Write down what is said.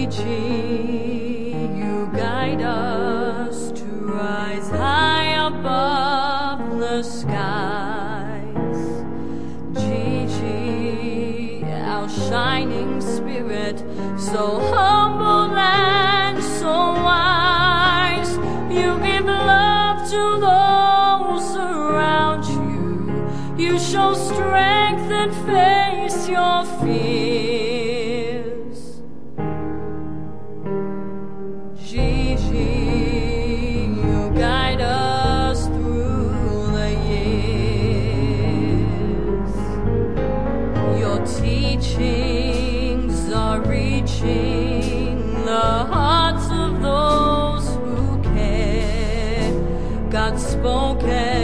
Gigi, you guide us to rise high above the skies. Gigi, our shining spirit, so humble and so wise. You give love to those around you. You show strength and face your fears. Gigi, you guide us through the years. Your teachings are reaching the hearts of those who care. God spoken